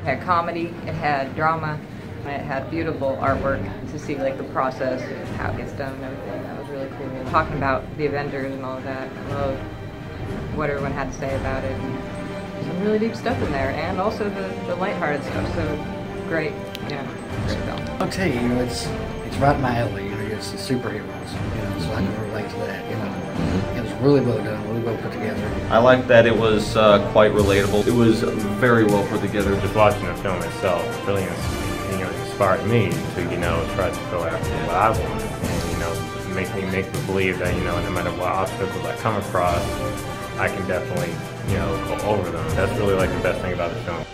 had comedy, it had drama, and it had beautiful artwork to see like the process of how it gets done and everything. That was really cool. Talking about the Avengers and all of that. I love what everyone had to say about it. And some really deep stuff in there, and also the lighthearted stuff. So great, yeah, great film. I'll tell you, it's right in my alley. It's the superheroes, so I can relate to that. It was really well done, really well put together. I like that it was quite relatable. It was very well put together. Just watching the film itself really inspired me to try to go after what I want, and make me believe that no matter what obstacles I come across, I can definitely go over them. That's really like the best thing about the film.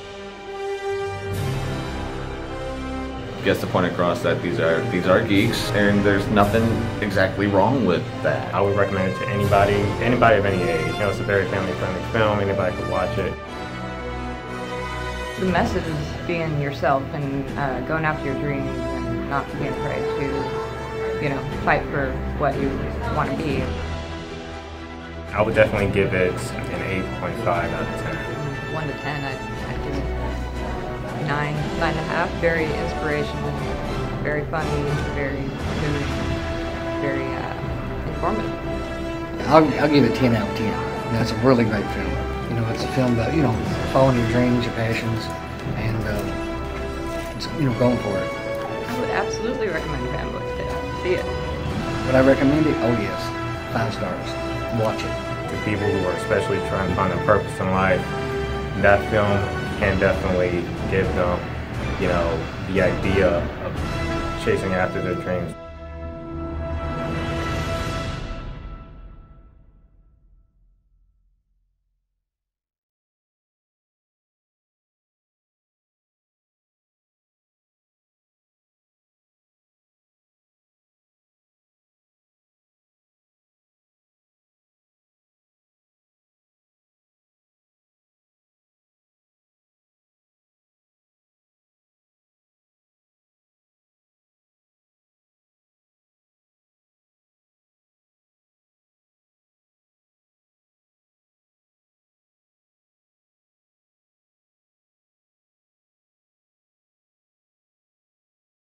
Gets the point across that these are geeks, and there's nothing exactly wrong with that. I would recommend it to anybody of any age. It's a very family-friendly film. Anybody could watch it. The message is being yourself and going after your dreams and not being afraid to, fight for what you want to be. I would definitely give it an 8.5 out of 10. 1 to 10, I'd give it 9.5. Very inspirational, very funny, very moving, very informative. I'll give it 10 out of 10. It's a really great film. It's a film about following your dreams, your passions, and going for it. I would absolutely recommend Fanboys Tale. See it. Would I recommend it? Oh yes, 5 stars. Watch it. To people who are especially trying to find a purpose in life, that film can definitely give them, the idea of chasing after their dreams.